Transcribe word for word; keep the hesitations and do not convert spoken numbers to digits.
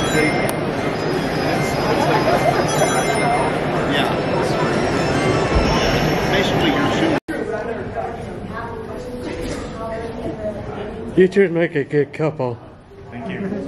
Yeah. Basically, you're shooting. You two make a good couple. Thank you.